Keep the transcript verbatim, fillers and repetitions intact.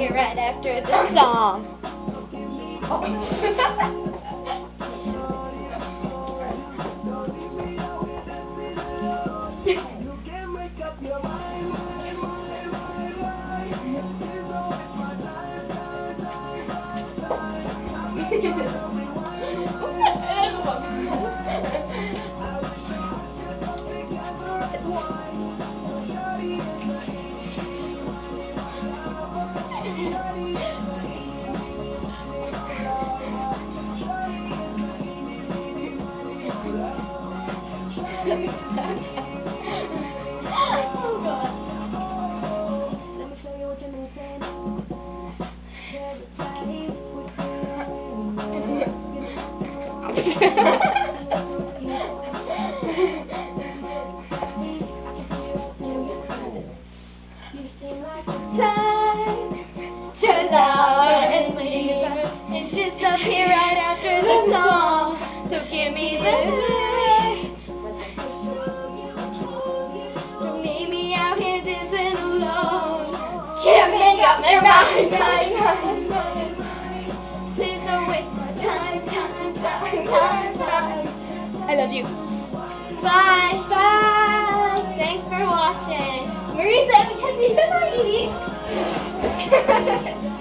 disappear right after the song. Time to love and leave and disappear right after the song. So give me the night. Don't leave me out here dancing alone. Can't make up my mind, mind, mind, mind. Please don't waste my time, time, time, time, time. I love you. Bye, bye. Thanks for watching. Marisa, because you said my eating.